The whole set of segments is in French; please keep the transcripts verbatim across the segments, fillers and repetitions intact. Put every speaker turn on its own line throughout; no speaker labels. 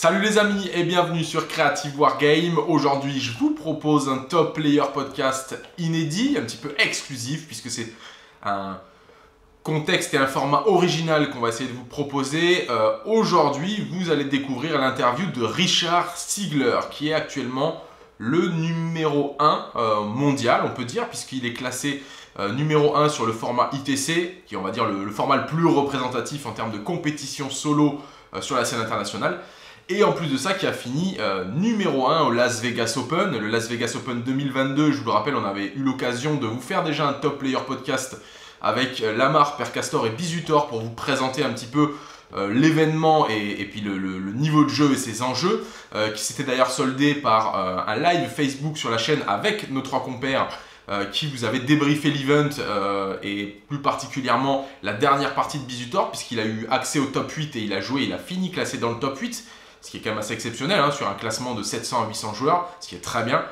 Salut les amis et bienvenue sur Creative Wargame. Aujourd'hui, je vous propose un Top Player Podcast inédit, un petit peu exclusif, puisque c'est un contexte et un format original qu'on va essayer de vous proposer. Euh, Aujourd'hui, vous allez découvrir l'interview de Richard Sigler, qui est actuellement le numéro un euh, mondial, on peut dire, puisqu'il est classé euh, numéro un sur le format I T C, qui est on va dire le, le format le plus représentatif en termes de compétition solo euh, sur la scène internationale. Et en plus de ça, qui a fini euh, numéro un au Las Vegas Open. Le Las Vegas Open deux mille vingt-deux, je vous le rappelle, on avait eu l'occasion de vous faire déjà un Top Player Podcast avec euh, Lamar, Percastor et Bizutor pour vous présenter un petit peu euh, l'événement et, et puis le, le, le niveau de jeu et ses enjeux, euh, qui s'était d'ailleurs soldé par euh, un live Facebook sur la chaîne avec nos trois compères euh, qui vous avaient débriefé l'event euh, et plus particulièrement la dernière partie de Bizutor, puisqu'il a eu accès au top huit et il a joué, il a fini classé dans le top huit. Ce qui est quand même assez exceptionnel hein, sur un classement de sept cents à huit cents joueurs, ce qui est très bien.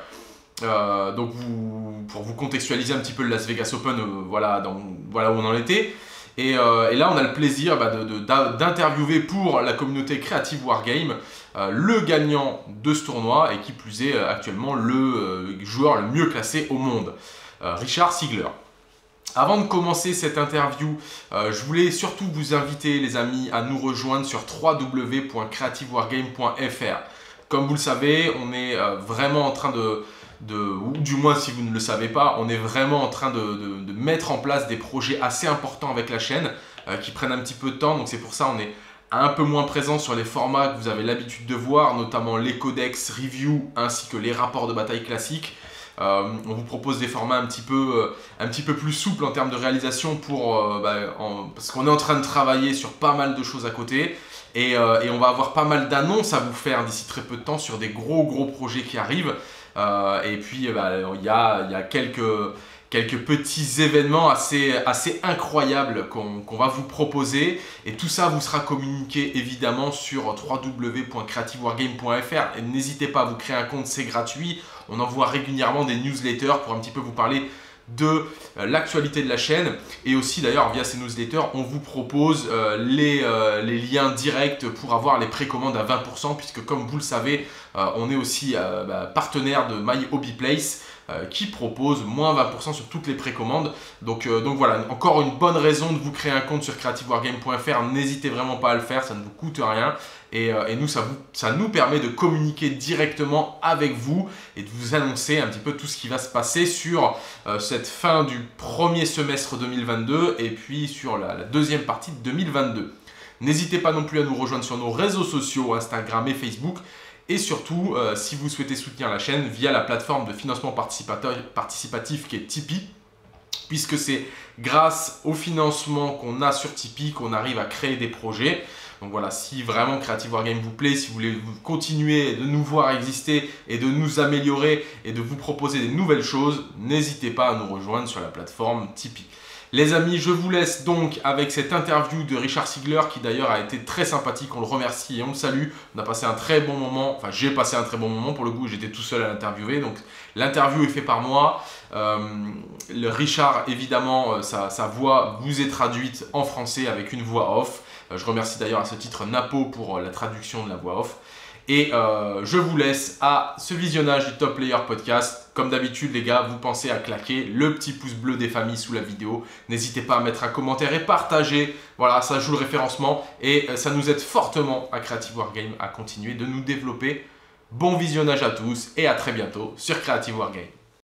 Euh, donc vous, pour vous contextualiser un petit peu le Las Vegas Open, euh, voilà, dans, voilà où on en était. Et, euh, et là on a le plaisir bah, d'interviewer pour la communauté Creative Wargame euh, le gagnant de ce tournoi et qui plus est euh, actuellement le euh, joueur le mieux classé au monde, euh, Richard Sigler. Avant de commencer cette interview, euh, je voulais surtout vous inviter les amis à nous rejoindre sur w w w point creative wargame point f r. Comme vous le savez, on est euh, vraiment en train de, de, ou du moins si vous ne le savez pas, on est vraiment en train de, de, de mettre en place des projets assez importants avec la chaîne euh, qui prennent un petit peu de temps. Donc c'est pour ça qu'on est un peu moins présent sur les formats que vous avez l'habitude de voir, notamment les codex review ainsi que les rapports de bataille classiques. Euh, on vous propose des formats un petit peu, euh, un petit peu plus souples en termes de réalisation pour, euh, bah, en, parce qu'on est en train de travailler sur pas mal de choses à côté et, euh, et on va avoir pas mal d'annonces à vous faire d'ici très peu de temps sur des gros gros projets qui arrivent euh, et puis bah, il y a, y a quelques, quelques petits événements assez, assez incroyables qu'on qu'on va vous proposer et tout ça vous sera communiqué évidemment sur w w w point creative wargame point f r et n'hésitez pas à vous créer un compte, c'est gratuit. On envoie régulièrement des newsletters pour un petit peu vous parler de euh, l'actualité de la chaîne. Et aussi d'ailleurs via ces newsletters, on vous propose euh, les, euh, les liens directs pour avoir les précommandes à vingt pour cent. Puisque comme vous le savez, euh, on est aussi euh, bah, partenaire de My Hobby Place euh, qui propose moins vingt pour cent sur toutes les précommandes. Donc, euh, donc voilà, encore une bonne raison de vous créer un compte sur creative wargame point f r. N'hésitez vraiment pas à le faire, ça ne vous coûte rien. Et, euh, et nous, ça, vous, ça nous permet de communiquer directement avec vous et de vous annoncer un petit peu tout ce qui va se passer sur euh, cette fin du premier semestre deux mille vingt-deux et puis sur la, la deuxième partie de deux mille vingt-deux. N'hésitez pas non plus à nous rejoindre sur nos réseaux sociaux, Instagram et Facebook. Et surtout, euh, si vous souhaitez soutenir la chaîne via la plateforme de financement participatif qui est Tipeee, puisque c'est grâce au financement qu'on a sur Tipeee qu'on arrive à créer des projets. Donc voilà, si vraiment Creative Wargame vous plaît, si vous voulez continuer de nous voir exister et de nous améliorer et de vous proposer des nouvelles choses, n'hésitez pas à nous rejoindre sur la plateforme Tipeee. Les amis, je vous laisse donc avec cette interview de Richard Sigler qui d'ailleurs a été très sympathique, on le remercie et on le salue. On a passé un très bon moment, enfin j'ai passé un très bon moment pour le coup, j'étais tout seul à l'interviewer, donc l'interview est faite par moi. Euh, le Richard, évidemment, sa, sa voix vous est traduite en français avec une voix off. Je remercie d'ailleurs à ce titre Napo pour la traduction de la voix off. Et euh, je vous laisse à ce visionnage du Top Player Podcast. Comme d'habitude les gars, vous pensez à claquer le petit pouce bleu des familles sous la vidéo. N'hésitez pas à mettre un commentaire et partager. Voilà, ça joue le référencement et ça nous aide fortement à Creative Wargame à continuer de nous développer. Bon visionnage à tous et à très bientôt sur Creative Wargame.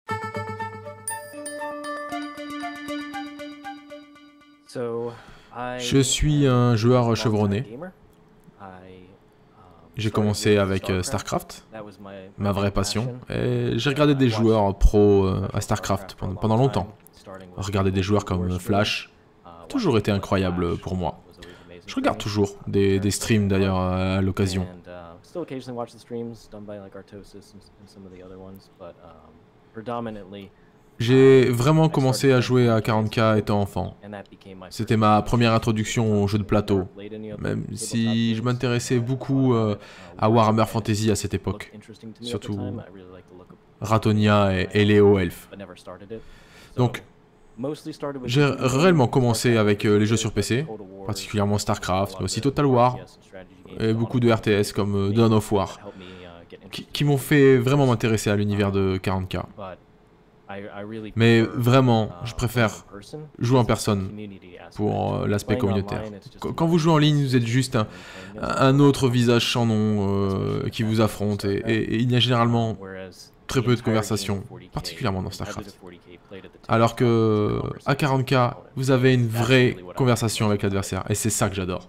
Je suis un joueur chevronné. J'ai commencé avec StarCraft, ma vraie passion, et j'ai regardé des joueurs pro à StarCraft pendant, pendant longtemps. Regarder des joueurs comme Flash, toujours été incroyable pour moi. Je regarde toujours des, des streams d'ailleurs à l'occasion. J'ai vraiment commencé à jouer à quarante K étant enfant. C'était ma première introduction aux jeux de plateau, même si je m'intéressais beaucoup euh, à Warhammer Fantasy à cette époque, surtout Ratonia et, et Léo Elf. Donc, J'ai réellement commencé avec euh, les jeux sur P C, particulièrement StarCraft, mais aussi Total War, et beaucoup de R T S comme euh, Dawn of War, qui, qui m'ont fait vraiment m'intéresser à l'univers de quarante K. Mais vraiment, je préfère jouer en personne pour euh, l'aspect communautaire. Qu quand vous jouez en ligne, vous êtes juste un, un autre visage sans nom euh, qui vous affronte, et, et, et il y a généralement très peu de conversations, particulièrement dans StarCraft. Alors que à quarante K, vous avez une vraie conversation avec l'adversaire, et c'est ça que j'adore.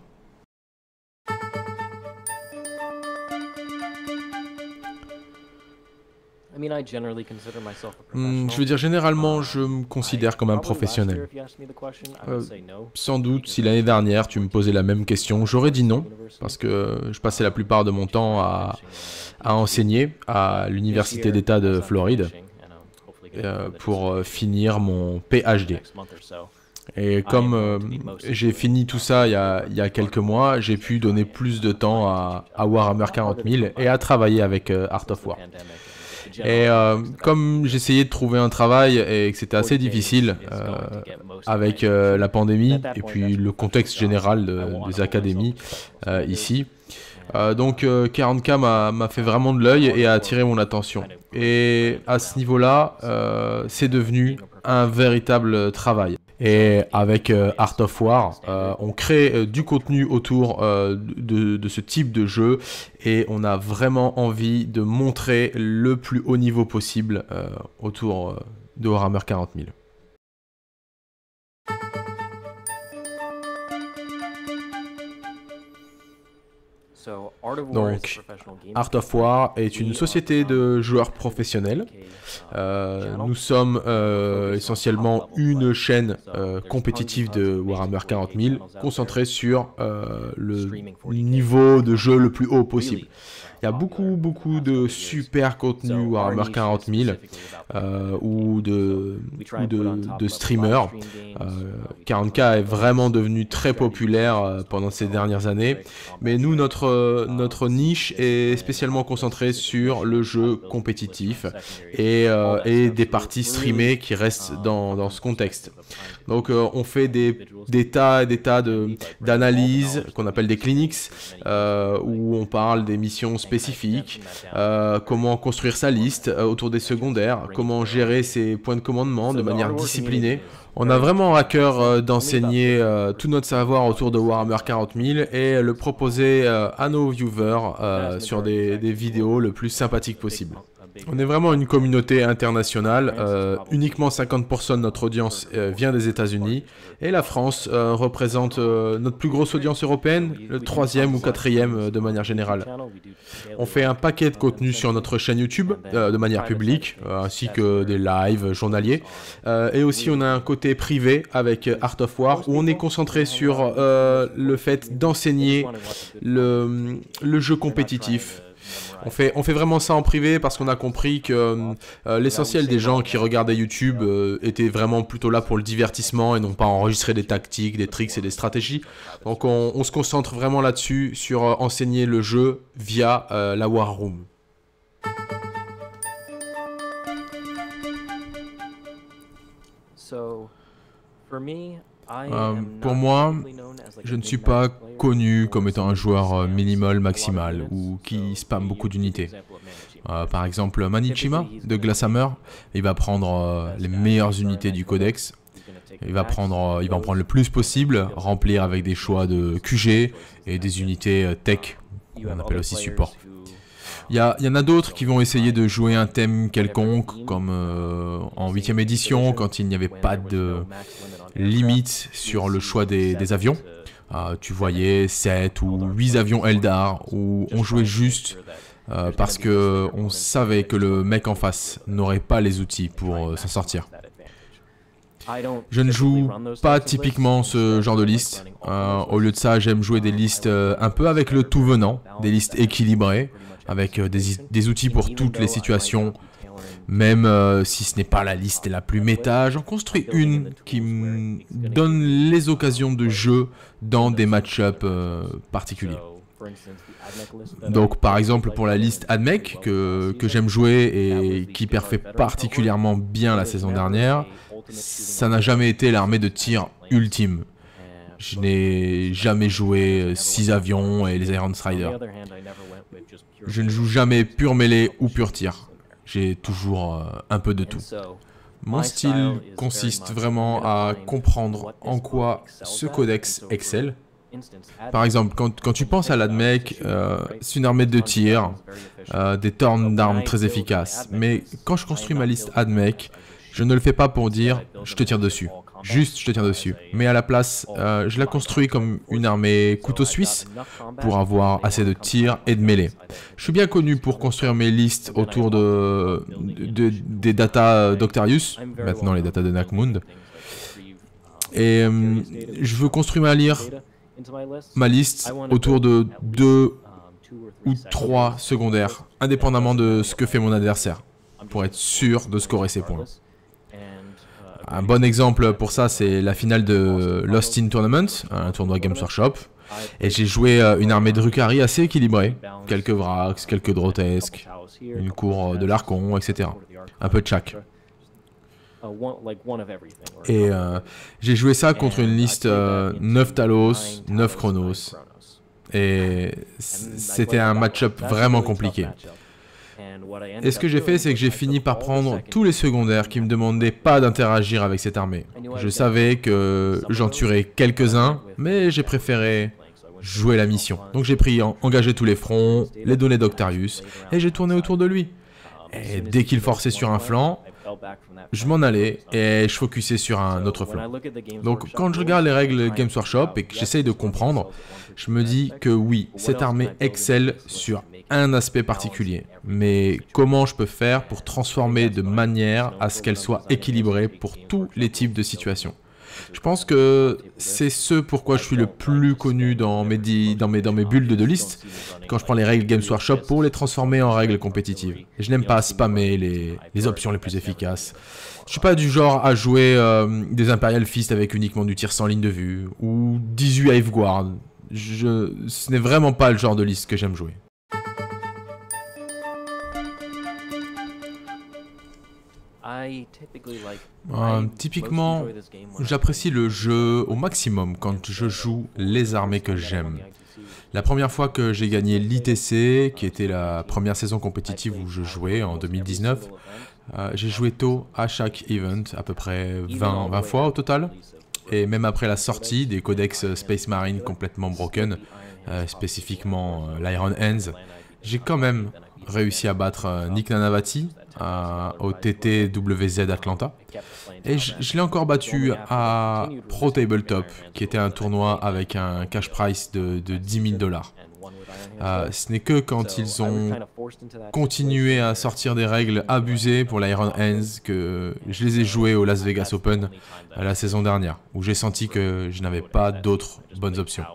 Hmm, je veux dire, généralement, je me considère comme un professionnel. Euh, sans doute, si l'année dernière, tu me posais la même question, j'aurais dit non, parce que je passais la plupart de mon temps à, à enseigner à l'Université d'État de Floride euh, pour finir mon P H D. Et comme euh, j'ai fini tout ça il y a, il y a quelques mois, j'ai pu donner plus de temps à, à Warhammer quarante mille et à travailler avec euh, Art of War. Et euh, comme j'essayais de trouver un travail et que c'était assez difficile euh, avec euh, la pandémie et puis le contexte général de, des académies euh, ici, euh, donc euh, quarante K m'a fait vraiment de l'œil et a attiré mon attention. Et à ce niveau-là, euh, c'est devenu un véritable travail. Et avec euh, Art of War, euh, on crée euh, du contenu autour euh, de, de ce type de jeu et on a vraiment envie de montrer le plus haut niveau possible euh, autour euh, de Warhammer quarante mille. Donc, Art of War est une société de joueurs professionnels. Euh, nous sommes euh, essentiellement une chaîne euh, compétitive de Warhammer quarante mille concentrée sur euh, le niveau de jeu le plus haut possible. Il y a beaucoup, beaucoup de super contenu Warhammer quarante mille euh, ou, de, ou de, de streamers. Euh, quarante K est vraiment devenu très populaire euh, pendant ces dernières années. Mais nous, notre, notre niche est spécialement concentrée sur le jeu compétitif et, euh, et des parties streamées qui restent dans, dans ce contexte. Donc euh, on fait des, des tas et des tas d'analyses qu'on appelle des clinics, euh, où on parle des missions spécifiques, euh, comment construire sa liste euh, autour des secondaires, comment gérer ses points de commandement de manière disciplinée. On a vraiment à cœur euh, d'enseigner euh, tout notre savoir autour de Warhammer quarante mille et le proposer euh, à nos viewers euh, sur des, des vidéos le plus sympathiques possible. On est vraiment une communauté internationale, euh, uniquement cinquante pour cent de notre audience euh, vient des États-Unis et la France euh, représente euh, notre plus grosse audience européenne, le troisième ou quatrième euh, de manière générale. On fait un paquet de contenus sur notre chaîne YouTube euh, de manière publique, euh, ainsi que des lives journaliers. Euh, et aussi on a un côté privé avec Art of War où on est concentré sur euh, le fait d'enseigner le, le jeu compétitif. On fait, on fait vraiment ça en privé parce qu'on a compris que euh, l'essentiel des gens qui regardaient YouTube euh, étaient vraiment plutôt là pour le divertissement et non pas enregistrer des tactiques, des tricks et des stratégies. Donc on, on se concentre vraiment là-dessus, sur euh, enseigner le jeu via euh, la War Room. Euh, pour moi, je ne suis pas connu comme étant un joueur minimal maximal ou qui spamme beaucoup d'unités. Euh, par exemple, Manichima de Glasshammer, il va prendre euh, les meilleures unités du codex. Il va, prendre, euh, il va en prendre le plus possible, remplir avec des choix de Q G et des unités euh, tech, qu'on appelle aussi support. Il y, a, il y en a d'autres qui vont essayer de jouer un thème quelconque, comme euh, en huitième édition, quand il n'y avait pas de limite sur le choix des, des avions. Euh, tu voyais sept ou huit avions Eldar, où on jouait juste euh, parce qu'on savait que le mec en face n'aurait pas les outils pour euh, s'en sortir. Je ne joue pas typiquement ce genre de liste. Euh, au lieu de ça, j'aime jouer des listes euh, un peu avec le tout venant, des listes équilibrées, avec euh, des, des outils pour toutes les situations. Même euh, si ce n'est pas la liste la plus méta, j'en construis une qui me donne les occasions de jeu dans des match-ups euh, particuliers. Donc par exemple pour la liste AdMech que, que j'aime jouer et qui perfait particulièrement bien la saison dernière, ça n'a jamais été l'armée de tir ultime. Je n'ai jamais joué six avions et les Iron Strider. Je ne joue jamais pur mêlée ou pur tir. J'ai toujours euh, un peu de tout. Mon style consiste vraiment à comprendre en quoi ce codex excelle. Par exemple, quand, quand tu penses à l'AdMech, euh, c'est une armée de tir, euh, des tornes d'armes très efficaces. Mais quand je construis ma liste AdMech, je ne le fais pas pour dire « je te tire dessus ». Juste, je te tire dessus. Mais à la place, euh, je la construis comme une armée couteau suisse pour avoir assez de tir et de mêlée. Je suis bien connu pour construire mes listes autour de, de, de des datas d'Octarius, maintenant les datas de Nakmund. Et euh, je veux construire ma, lire, ma liste autour de deux ou trois secondaires, indépendamment de ce que fait mon adversaire, pour être sûr de scorer ses points. Un bon exemple pour ça, c'est la finale de Lost in Tournament, un tournoi Games Workshop. Et j'ai joué une armée de Drukhari assez équilibrée. Quelques Vrax, quelques Drotesques, une cour de l'Archon, et cetera. Un peu de chaque. Et euh, j'ai joué ça contre une liste euh, neuf Talos, neuf Chronos. Et c'était un match-up vraiment compliqué. Et ce que j'ai fait, c'est que j'ai fini par prendre tous les secondaires qui me demandaient pas d'interagir avec cette armée. Je savais que j'en tuerais quelques-uns, mais j'ai préféré jouer la mission. Donc j'ai pris engager tous les fronts, les données d'Octarius, et j'ai tourné autour de lui. Et dès qu'il forçait sur un flanc, je m'en allais et je focusais sur un autre flanc. Donc quand je regarde les règles Games Workshop et que j'essaye de comprendre, je me dis que oui, cette armée excelle sur un aspect particulier. Mais comment je peux faire pour transformer de manière à ce qu'elle soit équilibrée pour tous les types de situations? Je pense que c'est ce pourquoi je suis le plus connu dans mes, dans mes, dans mes builds de liste, quand je prends les règles Games Workshop pour les transformer en règles compétitives. Et je n'aime pas spammer les, les options les plus efficaces. Je suis pas du genre à jouer euh, des Imperial Fist avec uniquement du tir sans ligne de vue, ou dix-huit Hive Guard. Je, ce n'est vraiment pas le genre de liste que j'aime jouer. Euh, typiquement, j'apprécie le jeu au maximum quand je joue les armées que j'aime. La première fois que j'ai gagné l'I T C, qui était la première saison compétitive où je jouais en deux mille dix-neuf, euh, j'ai joué tôt à chaque event, à peu près vingt, vingt fois au total. Et même après la sortie des codex Space Marine complètement broken, euh, spécifiquement euh, l'Iron Hands, j'ai quand même réussi à battre euh, Nick Nanavati euh, au T T W Z Atlanta. Et je, je l'ai encore battu à Pro Tabletop, qui était un tournoi avec un cash price de, de dix mille dollars. Euh, ce n'est que quand ils ont continué à sortir des règles abusées pour l'Iron Hands que je les ai joués au Las Vegas Open euh, la saison dernière, où j'ai senti que je n'avais pas d'autres bonnes options.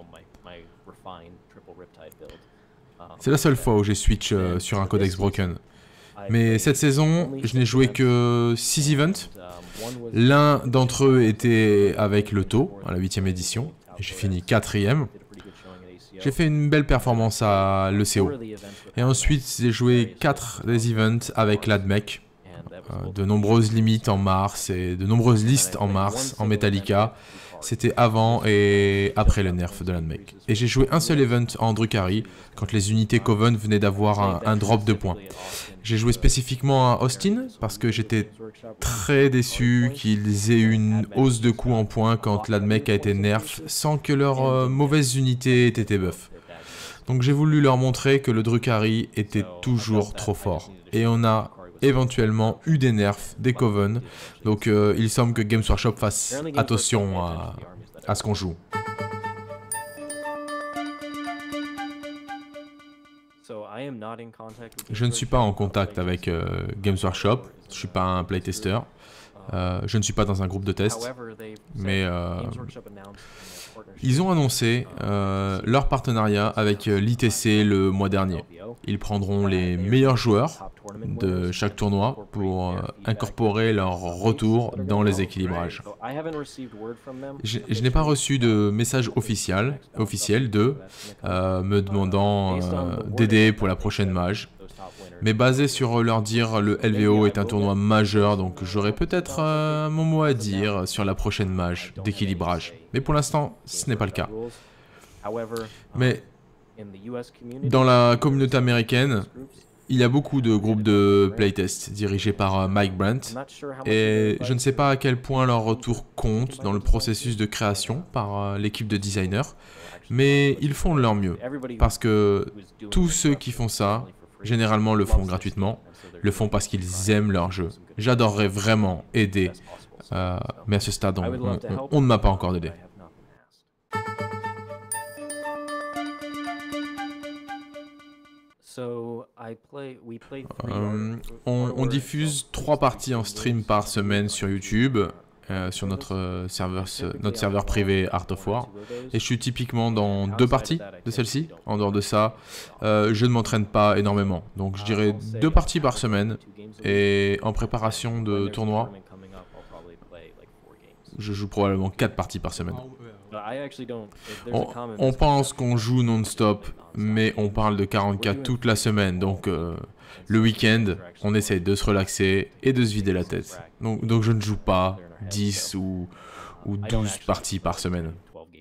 C'est la seule fois où j'ai switch euh, sur un codex broken. Mais cette saison, je n'ai joué que six events. L'un d'entre eux était avec le taux, à la huitième édition, et j'ai fini quatrième. J'ai fait une belle performance à l'E C O. Et ensuite, j'ai joué quatre des events avec l'AdMech. Euh, de nombreuses limites en mars et de nombreuses listes en mars, en Metallica. C'était avant et après le nerf de l'AdMech. Et j'ai joué un seul event en Drukhari, quand les unités Coven venaient d'avoir un, un drop de points. J'ai joué spécifiquement à Austin, parce que j'étais très déçu qu'ils aient une hausse de coût en points quand l'AdMech a été nerf, sans que leurs euh, mauvaises unités aient été buff. Donc j'ai voulu leur montrer que le Drukhari était toujours trop fort. Et on a éventuellement eu des nerfs, des Coven, donc euh, il semble que Games Workshop fasse attention à, à ce qu'on joue. Je ne suis pas en contact avec euh, Games Workshop, je ne suis pas un playtester, euh, je ne suis pas dans un groupe de test, mais euh, ils ont annoncé euh, leur partenariat avec l'I T C le mois dernier. Ils prendront les meilleurs joueurs, de chaque tournoi pour euh, incorporer leur retour dans les équilibrages. Je, je n'ai pas reçu de message officiel, officiel d'eux euh, me demandant euh, d'aider pour la prochaine mage. Mais basé sur leur dire le L V O est un tournoi majeur, donc j'aurai peut-être euh, mon mot à dire sur la prochaine mage d'équilibrage. Mais pour l'instant, ce n'est pas le cas. Mais dans la communauté américaine, il y a beaucoup de groupes de playtest dirigés par Mike Brandt et je ne sais pas à quel point leur retour compte dans le processus de création par l'équipe de designers, mais ils font de leur mieux parce que tous ceux qui font ça, généralement le font gratuitement, le font parce qu'ils aiment leur jeu. J'adorerais vraiment aider, euh, mais à ce stade, on, on, on, on ne m'a pas encore aidé. Euh, on, on diffuse trois parties en stream par semaine sur YouTube, euh, sur notre serveur, notre serveur privé Art of War. Et je suis typiquement dans deux parties de celle-ci. En dehors de ça, euh, je ne m'entraîne pas énormément. Donc je dirais deux parties par semaine. Et en préparation de tournoi, je joue probablement quatre parties par semaine. On, on pense qu'on joue non-stop, mais on parle de quarante K toute la semaine, donc euh, le week-end, on essaye de se relaxer et de se vider la tête. Donc, donc je ne joue pas dix ou, ou douze parties par semaine.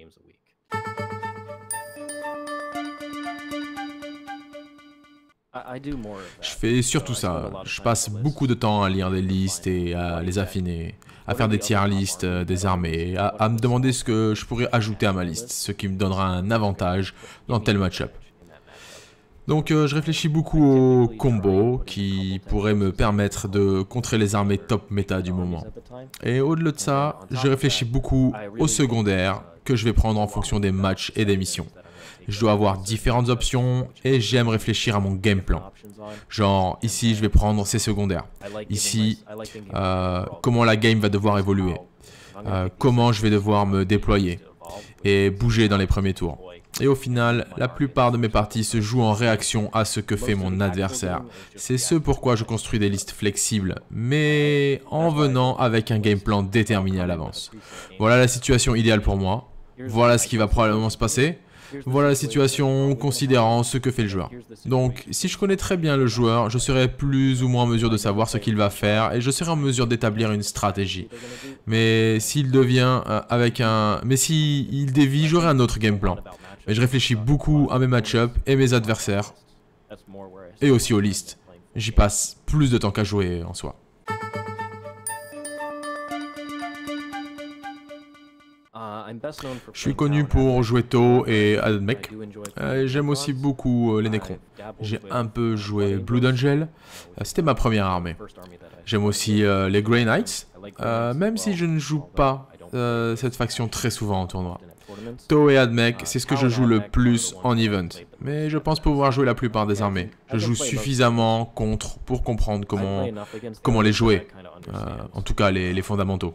Je fais surtout ça. Je passe beaucoup de temps à lire des listes et à les affiner, à faire des tier lists euh, des armées, à, à me demander ce que je pourrais ajouter à ma liste, ce qui me donnera un avantage dans tel match-up. Donc euh, je réfléchis beaucoup aux combos qui pourraient me permettre de contrer les armées top méta du moment. Et au-delà de ça, je réfléchis beaucoup aux secondaires que je vais prendre en fonction des matchs et des missions. Je dois avoir différentes options et j'aime réfléchir à mon game plan. Genre, ici, je vais prendre ces secondaires. Ici, euh, comment la game va devoir évoluer. Euh, comment je vais devoir me déployer et bouger dans les premiers tours. Et au final, la plupart de mes parties se jouent en réaction à ce que fait mon adversaire. C'est ce pourquoi je construis des listes flexibles, mais en venant avec un game plan déterminé à l'avance. Voilà la situation idéale pour moi. Voilà ce qui va probablement se passer. Voilà la situation considérant ce que fait le joueur. Donc, si je connais très bien le joueur, je serai plus ou moins en mesure de savoir ce qu'il va faire et je serai en mesure d'établir une stratégie. Mais s'il devient euh, avec un... Mais s'il dévie, j'aurai un autre game plan. Mais je réfléchis beaucoup à mes match-ups et mes adversaires. Et aussi aux listes. J'y passe plus de temps qu'à jouer en soi. Je suis connu pour jouer tôt et Admech. Euh, J'aime aussi beaucoup euh, les Necrons. J'ai un peu joué Blood Angel. Euh, C'était ma première armée. J'aime aussi euh, les Grey Knights, euh, même si je ne joue pas euh, cette faction très souvent en tournoi. Tau et Admech, c'est ce que je joue le plus en event. Mais je pense pouvoir jouer la plupart des armées. Je joue suffisamment contre pour comprendre comment, comment les jouer. Euh, en tout cas, les, les fondamentaux.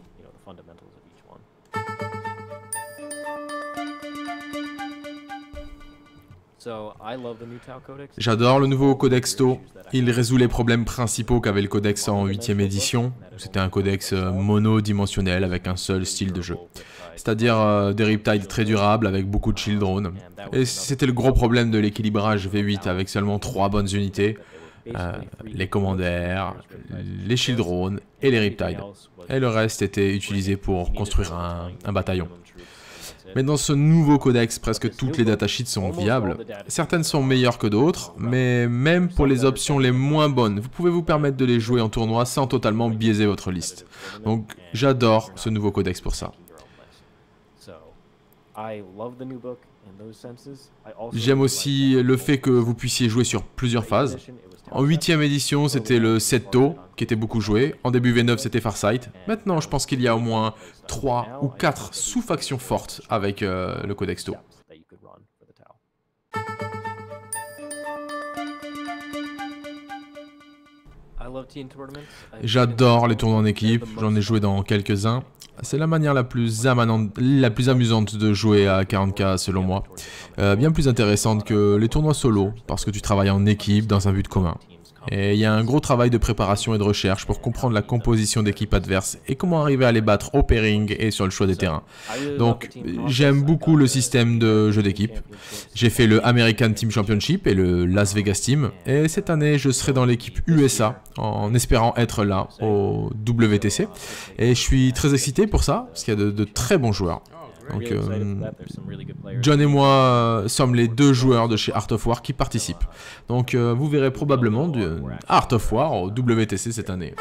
J'adore le nouveau codex Tau. Il résout les problèmes principaux qu'avait le codex en huitième édition. C'était un codex monodimensionnel avec un seul style de jeu. C'est-à-dire euh, des Riptides très durables avec beaucoup de shield drones. Et c'était le gros problème de l'équilibrage V huit avec seulement trois bonnes unités. Euh, les commandaires, les shield drones et les Riptides. Et le reste était utilisé pour construire un, un bataillon. Mais dans ce nouveau codex, presque toutes les datasheets sont viables. Certaines sont meilleures que d'autres, mais même pour les options les moins bonnes, vous pouvez vous permettre de les jouer en tournoi sans totalement biaiser votre liste. Donc j'adore ce nouveau codex pour ça. J'aime aussi le fait que vous puissiez jouer sur plusieurs phases. En huitième édition, c'était le sept Tau, qui était beaucoup joué. En début V neuf, c'était Farsight. Maintenant, je pense qu'il y a au moins trois ou quatre sous-factions fortes avec euh, le codex Tau. J'adore les tournois en équipe, j'en ai joué dans quelques-uns. C'est la manière la plus, la plus amusante de jouer à quarante K selon moi. Euh, bien plus intéressante que les tournois solo, parce que tu travailles en équipe dans un but commun. Et il y a un gros travail de préparation et de recherche pour comprendre la composition d'équipes adverses et comment arriver à les battre au pairing et sur le choix des terrains. Donc j'aime beaucoup le système de jeu d'équipe. J'ai fait le American Team Championship et le Las Vegas Team. Et cette année, je serai dans l'équipe U S A en espérant être là au W T C. Et je suis très excité pour ça, parce qu'il y a de, de très bons joueurs. Donc, euh, John et moi euh, sommes les deux joueurs de chez Art of War qui participent. Donc, euh, vous verrez probablement du Art of War au W T C cette année.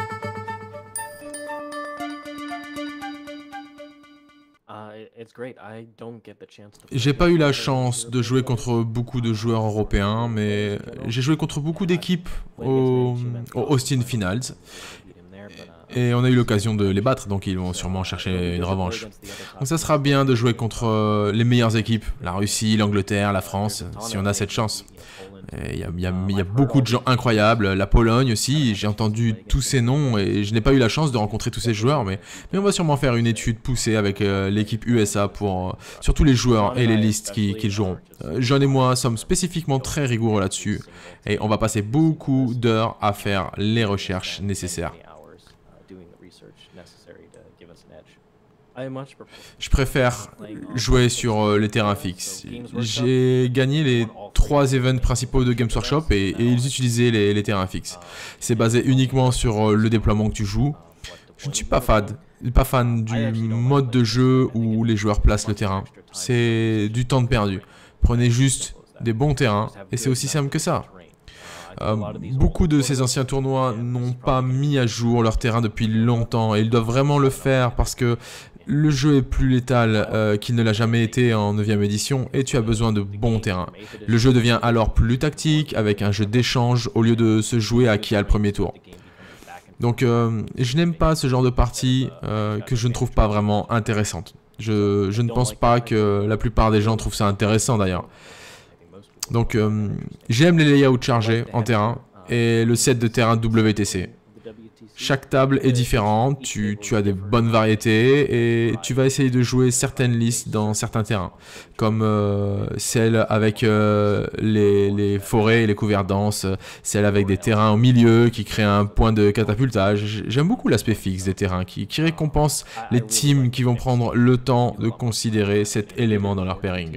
J'ai pas eu la chance de jouer contre beaucoup de joueurs européens, mais j'ai joué contre beaucoup d'équipes au, au Austin Finals. Et on a eu l'occasion de les battre, donc ils vont sûrement chercher une revanche. Donc ça sera bien de jouer contre euh, les meilleures équipes, la Russie, l'Angleterre, la France, si on a cette chance. Il y, y, y a beaucoup de gens incroyables, la Pologne aussi, j'ai entendu tous ces noms et je n'ai pas eu la chance de rencontrer tous ces joueurs, mais, mais on va sûrement faire une étude poussée avec euh, l'équipe U S A pour euh, surtout les joueurs et les listes qui, qui joueront. Euh, John et moi sommes spécifiquement très rigoureux là-dessus et on va passer beaucoup d'heures à faire les recherches nécessaires. Je préfère jouer sur euh, les terrains fixes. J'ai gagné les trois events principaux de Games Workshop et, et ils utilisaient les, les terrains fixes. C'est basé uniquement sur euh, le déploiement que tu joues. Je ne suis pas fan, pas fan du mode de jeu où les joueurs placent le terrain. C'est du temps de perdu. Prenez juste des bons terrains et c'est aussi simple que ça. Euh, beaucoup de ces anciens tournois n'ont pas mis à jour leur terrain depuis longtemps et ils doivent vraiment le faire parce que le jeu est plus létal euh, qu'il ne l'a jamais été en neuvième édition et tu as besoin de bons terrains. Le jeu devient alors plus tactique avec un jeu d'échange au lieu de se jouer à qui a le premier tour. Donc euh, je n'aime pas ce genre de partie euh, que je ne trouve pas vraiment intéressante. Je, je ne pense pas que la plupart des gens trouvent ça intéressant d'ailleurs. Donc euh, j'aime les layouts chargés en terrain et le set de terrain W T C. Chaque table est différente, tu, tu as des bonnes variétés et tu vas essayer de jouer certaines listes dans certains terrains, comme euh, celle avec euh, les, les forêts et les couverts denses, celle avec des terrains au milieu qui créent un point de catapultage. J'aime beaucoup l'aspect fixe des terrains qui, qui récompense les teams qui vont prendre le temps de considérer cet élément dans leur pairing.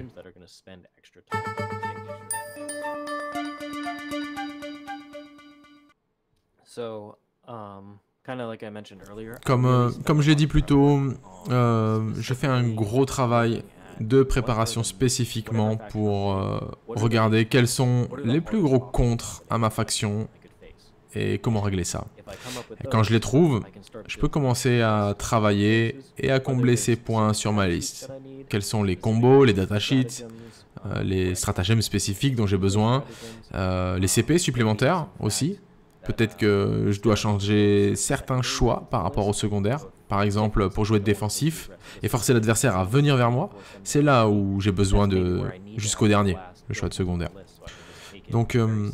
Comme, euh, comme je l'ai dit plus tôt, euh, je fais un gros travail de préparation spécifiquement pour euh, regarder quels sont les plus gros contres à ma faction et comment régler ça. Et quand je les trouve, je peux commencer à travailler et à combler ces points sur ma liste. Quels sont les combos, les datasheets, euh, les stratagèmes spécifiques dont j'ai besoin, euh, les C P supplémentaires aussi. Peut-être que je dois changer certains choix par rapport au secondaire. Par exemple, pour jouer de défensif et forcer l'adversaire à venir vers moi, c'est là où j'ai besoin de, jusqu'au dernier, le choix de secondaire. Donc, euh,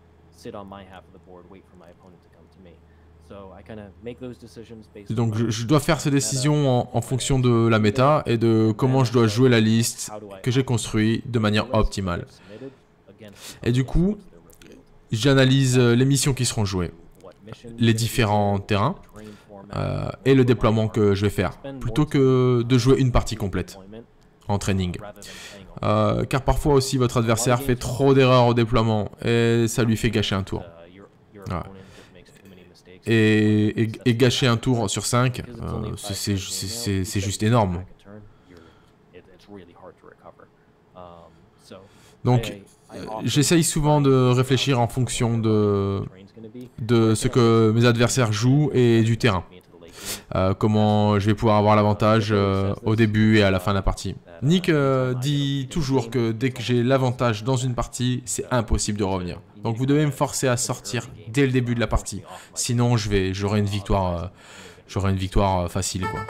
donc je, je dois faire ces décisions en, en fonction de la méta et de comment je dois jouer la liste que j'ai construite de manière optimale. Et du coup, j'analyse les missions qui seront jouées, les différents terrains euh, et le déploiement que je vais faire, plutôt que de jouer une partie complète en training. Euh, car parfois aussi votre adversaire fait trop d'erreurs au déploiement et ça lui fait gâcher un tour. Ouais. Et, et, et gâcher un tour sur cinq, euh, c'est juste énorme. Donc, j'essaye souvent de réfléchir en fonction de, de ce que mes adversaires jouent et du terrain. Euh, comment je vais pouvoir avoir l'avantage euh, au début et à la fin de la partie. Nick euh, dit toujours que dès que j'ai l'avantage dans une partie, c'est impossible de revenir. Donc vous devez me forcer à sortir dès le début de la partie. Sinon, je vais, j'aurai une victoire, euh, j'aurai une victoire euh, facile, quoi.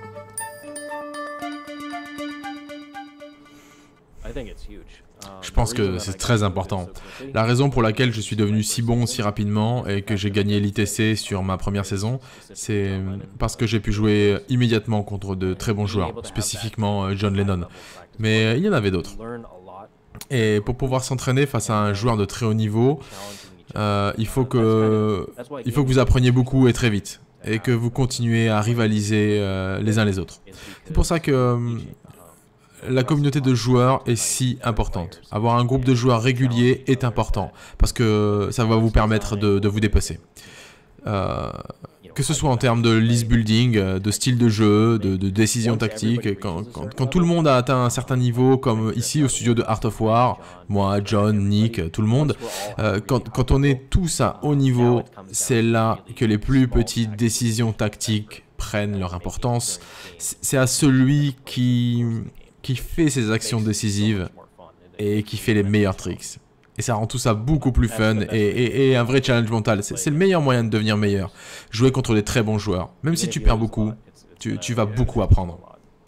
Je pense que c'est très important. La raison pour laquelle je suis devenu si bon si rapidement et que j'ai gagné l'I T C sur ma première saison, c'est parce que j'ai pu jouer immédiatement contre de très bons joueurs, spécifiquement John Lennon. Mais il y en avait d'autres. Et pour pouvoir s'entraîner face à un joueur de très haut niveau, Euh, il faut que, il faut que vous appreniez beaucoup et très vite, et que vous continuez à rivaliser euh, les uns les autres. C'est pour ça que euh, la communauté de joueurs est si importante. Avoir un groupe de joueurs régulier est important, parce que ça va vous permettre de, de vous dépasser. Euh, que ce soit en termes de list building, de style de jeu, de, de décision tactique, quand, quand, quand tout le monde a atteint un certain niveau, comme ici au studio de Art of War, moi, John, Nick, tout le monde, euh, quand, quand on est tous à haut niveau, c'est là que les plus petites décisions tactiques prennent leur importance. C'est à celui qui, qui fait ses actions décisives et qui fait les meilleurs tricks. Et ça rend tout ça beaucoup plus fun et, et, et un vrai challenge mental. C'est le meilleur moyen de devenir meilleur. Jouer contre des très bons joueurs. Même si tu perds beaucoup, tu, tu vas beaucoup apprendre.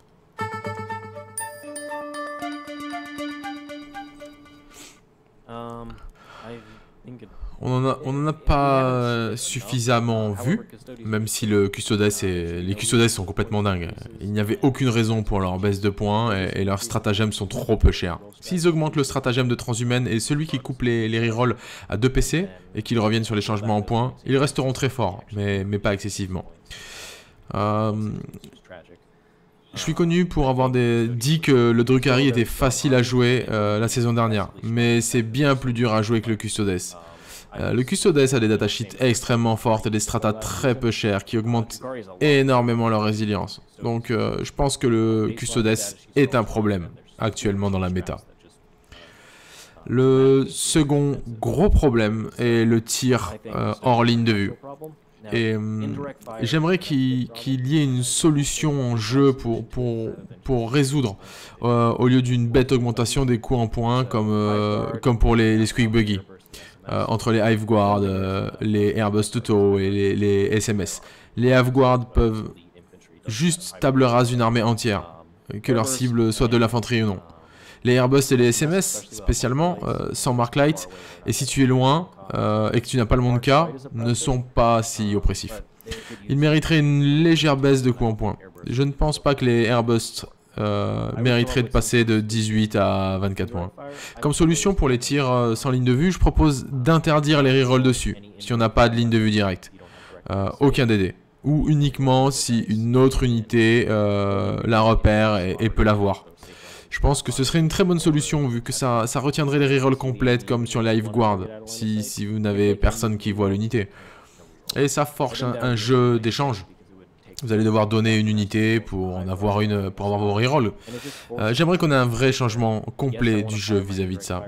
On n'en a, on en a pas suffisamment vu, même si le Custodes et les Custodes sont complètement dingues. Il n'y avait aucune raison pour leur baisse de points et, et leurs stratagèmes sont trop peu chers. S'ils augmentent le stratagème de transhumaine et celui qui coupe les, les rerolls à deux P C et qu'ils reviennent sur les changements en points, ils resteront très forts, mais, mais pas excessivement. Euh, je suis connu pour avoir des, dit que le Drukhari était facile à jouer euh, la saison dernière, mais c'est bien plus dur à jouer que le Custodes. Euh, le Custodes a des datasheets extrêmement fortes et des stratas très peu chers qui augmentent énormément leur résilience. Donc euh, je pense que le Custodes est un problème actuellement dans la méta. Le second gros problème est le tir euh, hors ligne de vue. Et euh, j'aimerais qu'il qu'il y ait une solution en jeu pour, pour, pour résoudre, euh, au lieu d'une bête augmentation des coups en points comme, euh, comme pour les, les Squeak Buggy. Euh, entre les Hive Guard, euh, les Airbus Tuto et les, les S M S. Les Hive Guard peuvent juste table rase une armée entière, que leur cible soit de l'infanterie ou non. Les Airbus et les S M S, spécialement, euh, sans Mark Light, et si tu es loin euh, et que tu n'as pas le monde K, ne sont pas si oppressifs. Ils mériteraient une légère baisse de coups en points. Je ne pense pas que les Airbus Euh, mériterait de passer de dix-huit à vingt-quatre points. Comme solution pour les tirs euh, sans ligne de vue, je propose d'interdire les rerolls dessus, si on n'a pas de ligne de vue directe. Euh, aucun D D. Ou uniquement si une autre unité euh, la repère et, et peut la voir. Je pense que ce serait une très bonne solution, vu que ça, ça retiendrait les rerolls complètes comme sur Hive Guard, si, si vous n'avez personne qui voit l'unité. Et ça forge un, un jeu d'échange. Vous allez devoir donner une unité pour en avoir une pour avoir vos rerolls. Euh, J'aimerais qu'on ait un vrai changement complet du jeu vis-à-vis de ça.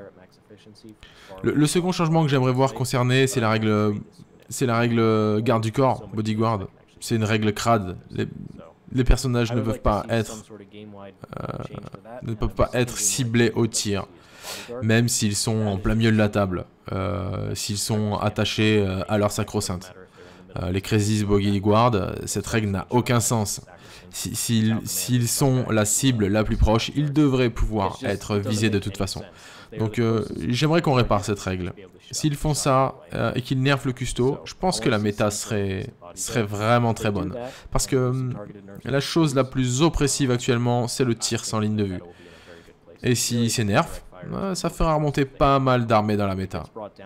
Le, le second changement que j'aimerais voir concerné, c'est la règle, c'est la règle garde du corps, bodyguard. C'est une règle crade. Les, les personnages ne peuvent pas être, euh, ne peuvent pas être ciblés au tir, même s'ils sont en plein milieu de la table, euh, s'ils sont attachés euh, à leur sacro-sainte. Euh, les Crazy Bodyguard, cette règle n'a aucun sens. S'ils si, si, sont la cible la plus proche, ils devraient pouvoir être visés de toute façon. Donc euh, j'aimerais qu'on répare cette règle. S'ils font ça euh, et qu'ils nerfent le custo, je pense que la méta serait, serait vraiment très bonne. Parce que euh, la chose la plus oppressive actuellement, c'est le tir sans ligne de vue. Et si c'est nerf, euh, ça fera remonter pas mal d'armées dans la méta.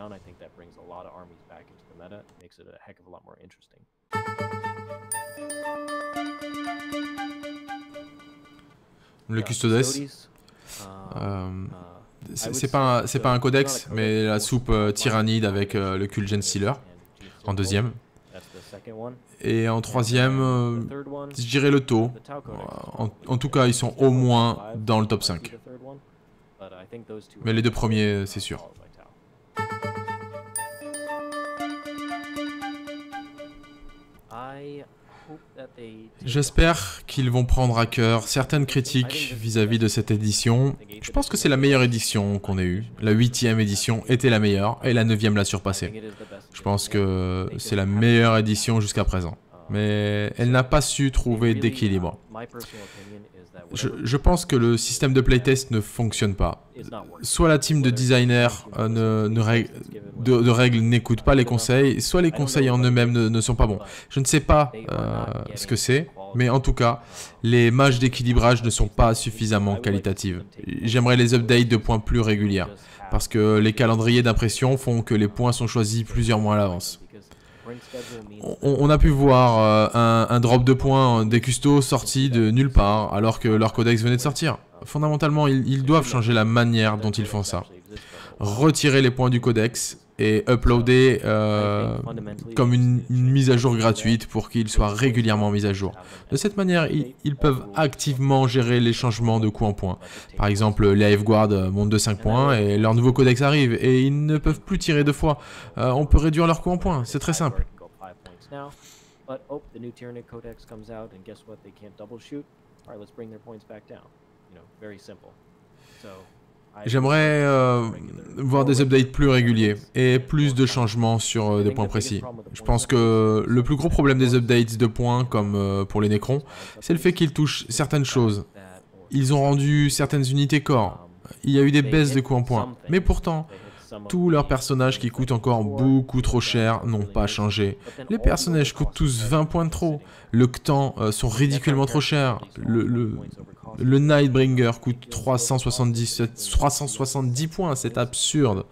Le Custodes, euh, c'est pas, un, pas un codex, mais la soupe euh, tyrannide avec euh, le Kulgen Stealer, en deuxième. Et en troisième, euh, je dirais le taux. En, en tout cas, ils sont au moins dans le top cinq. Mais les deux premiers, c'est sûr. J'espère qu'ils vont prendre à cœur certaines critiques vis-à-vis de cette édition. Je pense que c'est la meilleure édition qu'on ait eue. La huitième édition était la meilleure et la neuvième l'a surpassée. Je pense que c'est la meilleure édition jusqu'à présent. Mais elle n'a pas su trouver d'équilibre. Je, je pense que le système de playtest ne fonctionne pas. Soit la team de designers euh, ne, ne règle, de, de règles n'écoute pas les conseils, soit les conseils en eux-mêmes ne, ne sont pas bons. Je ne sais pas euh, ce que c'est, Mais en tout cas, les mages d'équilibrage ne sont pas suffisamment qualitatives. J'aimerais les updates de points plus régulières, parce que les calendriers d'impression font que les points sont choisis plusieurs mois à l'avance. On, on a pu voir euh, un, un drop de points des custos sortis de nulle part, alors que leur codex venait de sortir. Fondamentalement, ils, ils doivent changer la manière dont ils font ça. Retirer les points du codex et uploader euh, comme une, une mise à jour gratuite pour qu'ils soient régulièrement mis à jour. De cette manière, ils, ils peuvent activement gérer les changements de coûts en points. Par exemple, les Hiveguard montent de cinq points et leur nouveau codex arrive et ils ne peuvent plus tirer deux fois. Euh, on peut réduire leur coût en points, c'est très simple. J'aimerais euh, voir des updates plus réguliers et plus de changements sur euh, des points précis. Je pense que le plus gros problème des updates de points, comme euh, pour les Necrons, c'est le fait qu'ils touchent certaines choses. Ils ont rendu certaines unités corps. Il y a eu des baisses de coûts en points. Mais pourtant, tous leurs personnages qui coûtent encore beaucoup trop cher n'ont pas changé. Les personnages coûtent tous vingt points de trop. Le Ctan euh, sont ridiculement trop chers. Le, le, le Nightbringer coûte trois cent soixante-dix points, c'est absurde.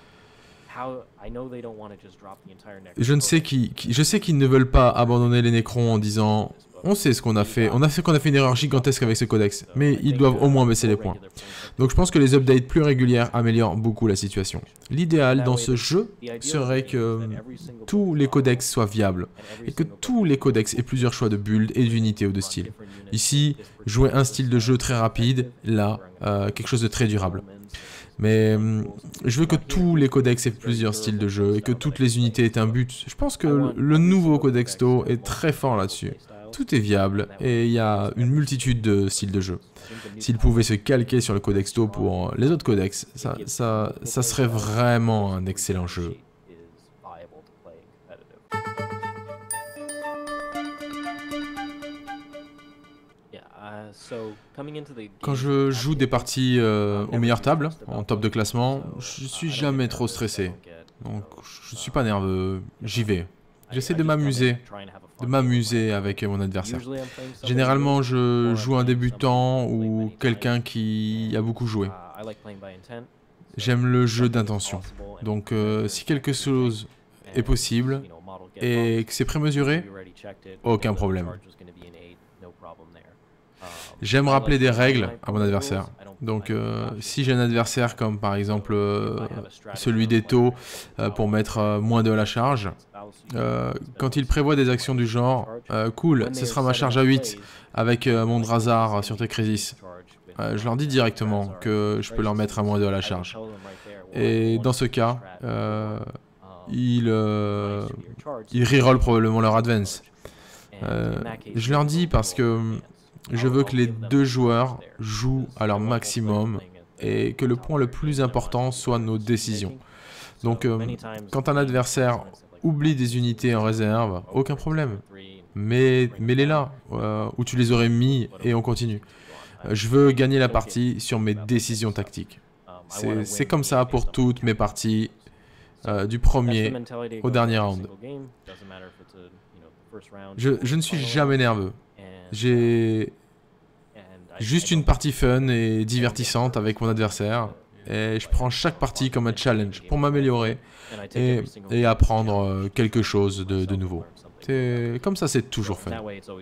Je ne sais qui, qui je sais qu'ils ne veulent pas abandonner les Necrons en disant on sait ce qu'on a fait, on a fait qu'on a fait une erreur gigantesque avec ce codex, mais ils doivent au moins baisser les points. Donc je pense que les updates plus régulières améliorent beaucoup la situation. L'idéal dans ce jeu serait que tous les codex soient viables, et que tous les codex aient plusieurs choix de build et d'unités ou de style. Ici, jouer un style de jeu très rapide, là, euh, quelque chose de très durable. Mais hum, je veux que tous les codex aient plusieurs styles de jeu et que toutes les unités aient un but. Je pense que le nouveau codex T O est très fort là-dessus. Tout est viable et il y a une multitude de styles de jeu. S'ils pouvaient se calquer sur le codex T O pour les autres codex, ça, ça, ça serait vraiment un excellent jeu. Quand je joue des parties euh, aux meilleures tables, en top de classement, je suis jamais trop stressé. Donc je suis pas nerveux, j'y vais. J'essaie de m'amuser, de m'amuser avec mon adversaire. Généralement, je joue un débutant ou quelqu'un qui a beaucoup joué. J'aime le jeu d'intention. Donc euh, si quelque chose est possible et que c'est prémesuré, aucun problème. J'aime rappeler des règles à mon adversaire. Donc euh, si j'ai un adversaire comme par exemple euh, celui d'Eto euh, pour mettre euh, moins de la charge, euh, quand il prévoit des actions du genre, euh, cool, ce sera ma charge à huit avec euh, mon Drazar sur Tekresis. Euh, je leur dis directement que je peux leur mettre à moins de la charge. Et dans ce cas, euh, ils, euh, ils reroll probablement leur advance. Euh, je leur dis parce que je veux que les deux joueurs jouent à leur maximum et que le point le plus important soit nos décisions. Donc, euh, quand un adversaire oublie des unités en réserve, aucun problème. Mais mets-les là, euh, où tu les aurais mis et on continue. Euh, je veux gagner la partie sur mes décisions tactiques. C'est comme ça pour toutes mes parties, euh, du premier au dernier round. Je, je ne suis jamais nerveux. J'ai juste une partie fun et divertissante avec mon adversaire et je prends chaque partie comme un challenge pour m'améliorer et, et apprendre quelque chose de, de nouveau. Comme ça, c'est toujours fun.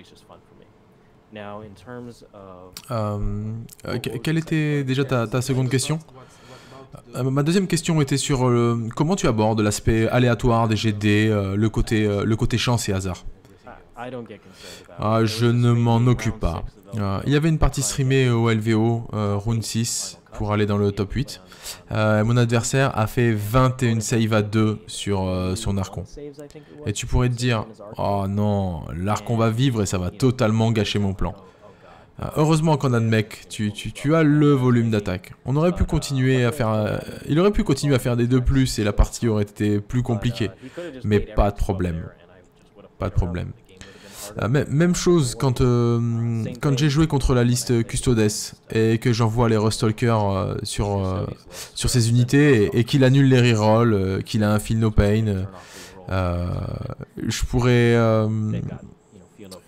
Euh, quelle était déjà ta, ta seconde question? Euh, ma deuxième question était sur euh, comment tu abordes l'aspect aléatoire des G D, euh, le, côté, euh, le côté chance et hasard. Ah, je ne m'en occupe pas. Euh, il y avait une partie streamée au L V O, euh, round six, pour aller dans le top huit. Euh, mon adversaire a fait vingt et une saves à deux sur euh, son Archon. Et tu pourrais te dire, oh non, l'Archon va vivre et ça va totalement gâcher mon plan. Euh, heureusement qu'on a de mec, tu, tu, tu as le volume d'attaque. On aurait pu continuer à faire... Euh, il aurait pu continuer à faire des deux plus et la partie aurait été plus compliquée. Mais pas de problème. Pas de problème. Euh, même chose quand, euh, quand j'ai joué contre la liste Custodes et que j'envoie les Rustalkers euh, sur, euh, sur ses unités et, et qu'il annule les rerolls, euh, qu'il a un Feel No Pain, euh, je pourrais... Euh,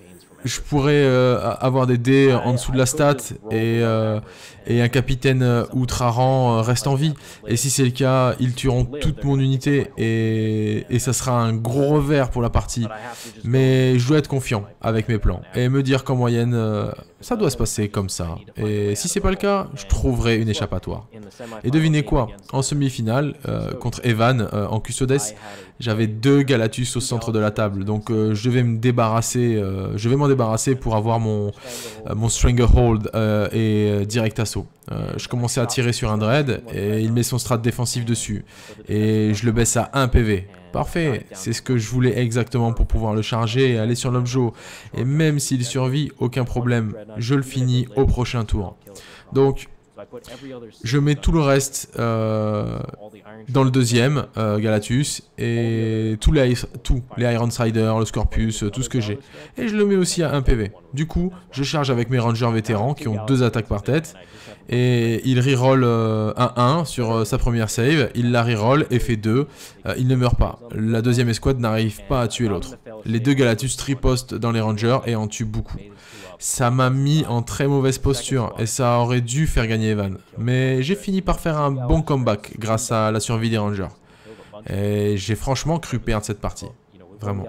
je pourrais euh, avoir des dés en dessous de la stat et, euh, et un capitaine euh, outre-rang euh, reste en vie. Et si c'est le cas, ils tueront toute mon unité et, et ça sera un gros revers pour la partie. Mais je dois être confiant avec mes plans et me dire qu'en moyenne, euh, ça doit se passer comme ça. Et si c'est pas le cas, je trouverai une échappatoire. Et devinez quoi? En semi-finale, euh, contre Evan euh, en Custodes, j'avais deux Galatus au centre de la table. Donc euh, je devais me débarrasser, euh, je vais m'en débarrasser pour avoir mon, euh, mon Stranglehold euh, et euh, direct assaut. Euh, je commençais à tirer sur un Dread et il met son strat défensif dessus. Et je le baisse à un P V. Parfait, c'est ce que je voulais exactement pour pouvoir le charger et aller sur l'objo. Et même s'il survit, aucun problème, je le finis au prochain tour. Donc, je mets tout le reste euh, dans le deuxième, euh, Galatus, et tous les, tous les Iron Strider, le Scorpius, tout ce que j'ai. Et je le mets aussi à un P V. Du coup, je charge avec mes Rangers vétérans qui ont deux attaques par tête. Et il reroll euh, un un sur euh, sa première save, il la reroll et fait deux, euh, il ne meurt pas. La deuxième escouade n'arrive pas à tuer l'autre. Les deux Galatus tripostent dans les Rangers et en tuent beaucoup. Ça m'a mis en très mauvaise posture et ça aurait dû faire gagner Evan. Mais j'ai fini par faire un bon comeback grâce à la survie des Rangers. Et j'ai franchement cru perdre cette partie. Vraiment.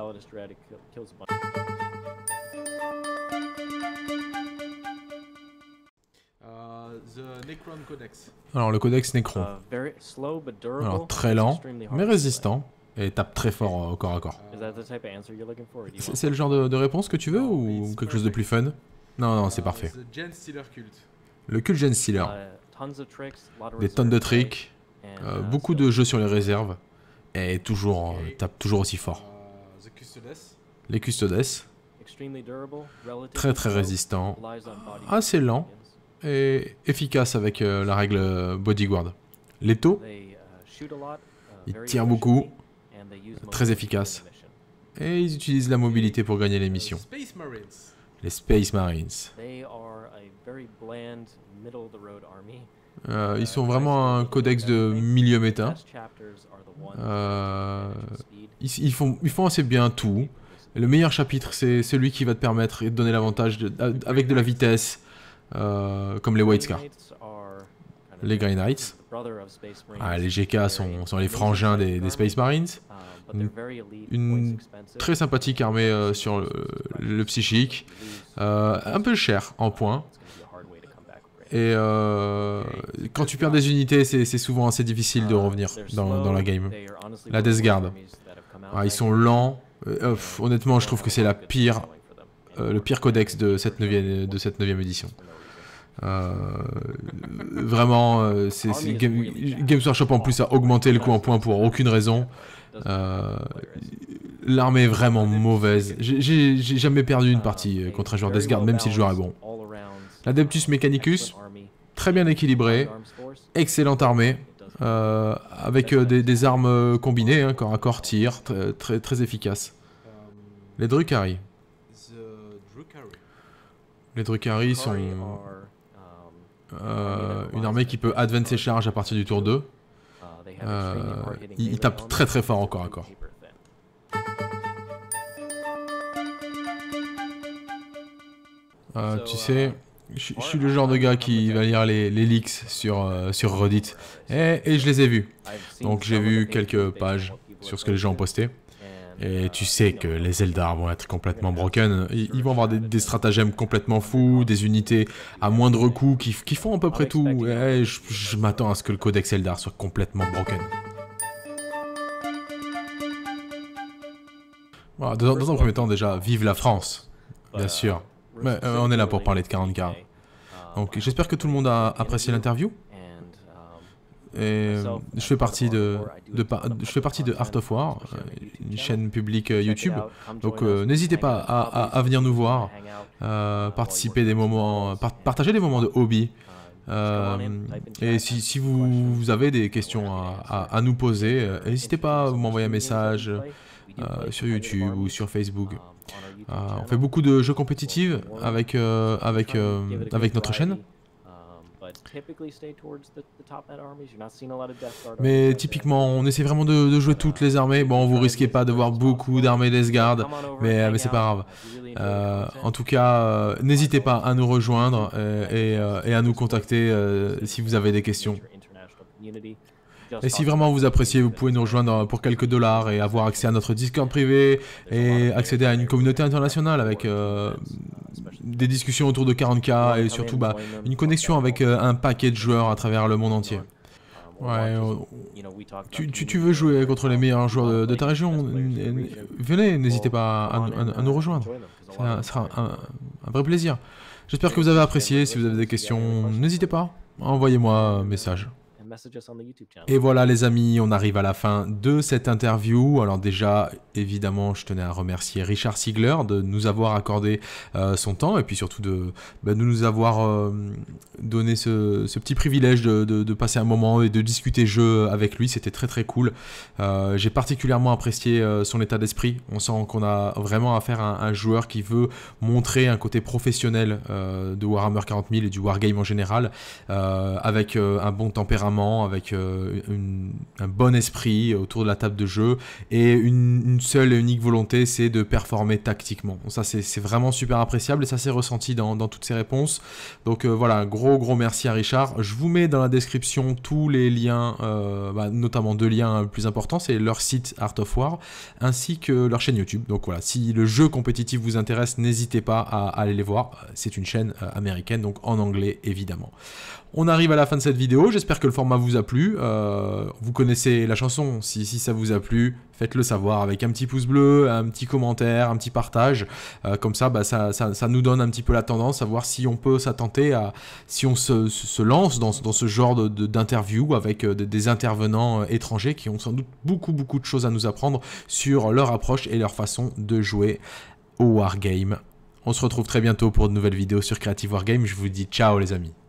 Alors le codex Necron. Alors très lent, mais résistant, et tape très fort au corps à corps. C'est le genre de, de réponse que tu veux ou quelque chose de plus fun? Non, non, c'est parfait. Le culte Gen Stealer. Des tonnes de tricks, euh, beaucoup de jeux sur les réserves, et toujours, euh, tape toujours aussi fort. Les Custodes. Très très résistant, assez lent. Et efficace avec euh, la règle Bodyguard. Leto, ils tirent beaucoup, très efficace. Et ils utilisent la mobilité pour gagner les missions. Les Space Marines. Euh, ils sont vraiment un codex de milieu méta. Euh, ils, ils, font, ils font assez bien tout. Et le meilleur chapitre, c'est celui qui va te permettre et te donner l'avantage avec de la vitesse. Euh, comme les White Scars. Les Grey Knights. Ah, les G K sont, sont les frangins des, des Space Marines. Une, une très sympathique armée euh, sur le, le psychique. Euh, un peu cher en points. Et euh, quand tu perds des unités, c'est souvent assez difficile de revenir dans, dans la game. La Death Guard. Ah, ils sont lents. Euh, pff, honnêtement, je trouve que c'est la pire, euh, le pire codex de cette neuvième, de cette neuvième édition. Euh, vraiment, euh, c'est Game, Games Workshop en plus a augmenté le coût en points pour aucune raison. Euh, L'armée est vraiment mauvaise. J'ai jamais perdu une partie contre un joueur Death Guard, même si le joueur est bon. L'Adeptus Mechanicus, très bien équilibré, excellente armée, euh, avec euh, des, des armes combinées, hein, corps à corps, tir, très, très, très efficace. Les Drukhari. Les Drukhari sont euh, une armée qui peut advance ses charges à partir du tour deux. Euh, ils, ils tapent très très fort en corps à corps. Euh, tu sais, je, je suis le genre de gars qui va lire les, les leaks sur, euh, sur Reddit. Et, et je les ai vus. Donc j'ai vu quelques pages sur ce que les gens ont posté. Et tu sais que les Eldar vont être complètement broken. Ils, ils vont avoir des, des stratagèmes complètement fous, des unités à moindre coût qui, qui font à peu près tout. Et je, je m'attends à ce que le codex Eldar soit complètement broken. Voilà, dans, dans un premier temps déjà, vive la France, bien sûr. Mais euh, on est là pour parler de quarante K. Donc j'espère que tout le monde a apprécié l'interview. Et euh, je fais partie de, de, je fais partie de Art of War, une chaîne publique YouTube. Donc euh, n'hésitez pas à, à, à venir nous voir, euh, participer des moments, par, partager des moments de hobby. Euh, et si, si vous, vous avez des questions à, à, à nous poser, euh, n'hésitez pas à m'envoyer un message euh, sur YouTube ou sur Facebook. Euh, on fait beaucoup de jeux compétitifs avec, euh, avec, euh, avec notre chaîne. Mais typiquement, on essaie vraiment de, de jouer toutes les armées. Bon, vous risquez pas de voir beaucoup d'armées Death Guard, mais, mais c'est pas grave. Euh, en tout cas, euh, n'hésitez pas à nous rejoindre euh, et, euh, et à nous contacter euh, si vous avez des questions. Et si vraiment vous appréciez, vous pouvez nous rejoindre pour quelques dollars et avoir accès à notre Discord privé et accéder à une communauté internationale avec euh, des discussions autour de quarante K et surtout bah, une connexion avec euh, un paquet de joueurs à travers le monde entier. Ouais, euh, tu, tu, tu veux jouer contre les meilleurs joueurs de, de ta région? Venez, n'hésitez pas à, à, à nous rejoindre. Ça sera un, un vrai plaisir. J'espère que vous avez apprécié. Si vous avez des questions, n'hésitez pas. Envoyez-moi un message. Et voilà les amis, on arrive à la fin de cette interview. Alors déjà, évidemment, je tenais à remercier Richard Sigler de nous avoir accordé euh, son temps et puis surtout de, bah, de nous avoir euh, donné ce, ce petit privilège de, de, de passer un moment et de discuter jeu avec lui. C'était très très cool. Euh, J'ai particulièrement apprécié euh, son état d'esprit. On sent qu'on a vraiment affaire à un, un joueur qui veut montrer un côté professionnel euh, de Warhammer quarante mille et du Wargame en général, euh, avec euh, un bon tempérament, avec euh, une, un bon esprit autour de la table de jeu et une, une seule et unique volonté, c'est de performer tactiquement. Ça c'est vraiment super appréciable et ça s'est ressenti dans, dans toutes ses réponses. Donc euh, voilà, un gros gros merci à Richard. Je vous mets dans la description tous les liens, euh, bah, notamment deux liens plus importants, c'est leur site Art of War ainsi que leur chaîne YouTube. Donc voilà, si le jeu compétitif vous intéresse, n'hésitez pas à, à aller les voir. C'est une chaîne euh, américaine, donc en anglais évidemment. On arrive à la fin de cette vidéo, j'espère que le format vous a plu. Euh, vous connaissez la chanson, si, si ça vous a plu, faites-le savoir avec un petit pouce bleu, un petit commentaire, un petit partage. Euh, comme ça, bah, ça, ça, ça nous donne un petit peu la tendance à voir si on peut s'attenter à... si on se, se lance dans, dans ce genre de, de, d'interview avec euh, des intervenants euh, étrangers qui ont sans doute beaucoup beaucoup de choses à nous apprendre sur leur approche et leur façon de jouer au Wargame. On se retrouve très bientôt pour de nouvelles vidéos sur Creative Wargame. Je vous dis ciao les amis.